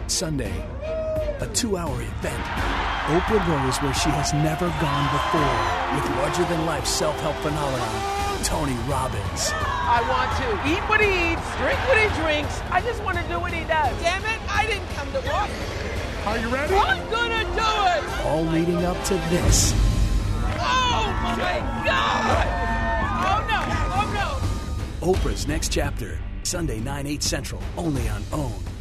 Sunday, a 2-hour event. Oprah goes where she has never gone before with larger-than-life self-help phenomenon, Tony Robbins. I want to eat what he eats, drink what he drinks. I just want to do what he does. Damn it, I didn't come to work. Are you ready? I'm gonna do it! All leading up to this. Oh my God! Oh no, oh no! Oprah's Next Chapter, Sunday, 9/8 Central, only on OWN.